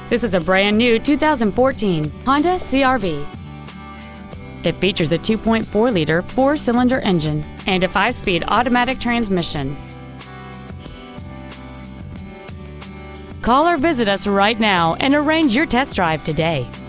This is a brand new 2014 Honda CR-V. It features a 2.4-liter four-cylinder engine and a 5-speed automatic transmission. Call or visit us right now and arrange your test drive today.